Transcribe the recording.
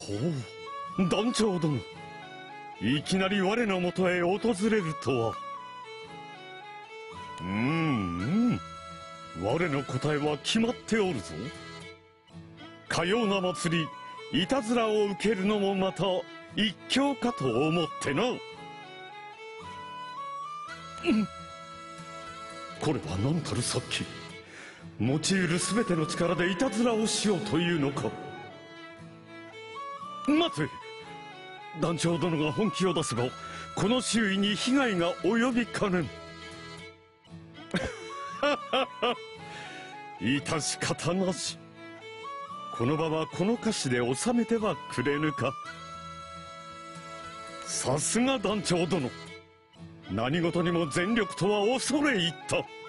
ほう、団長殿。いきなり我のもとへ訪れるとは。我の答えは決まっておるぞ。かような祭り、いたずらを受けるのもまた一興かと思ってな。これは何たる殺気。用いる全ての力でいたずらをしようというのか。待て、団長殿が本気を出せばこの周囲に被害が及びかねん。致し方なし。この場はこの菓子で収めてはくれぬか。さすが団長殿。何事にも全力とは恐れ入った。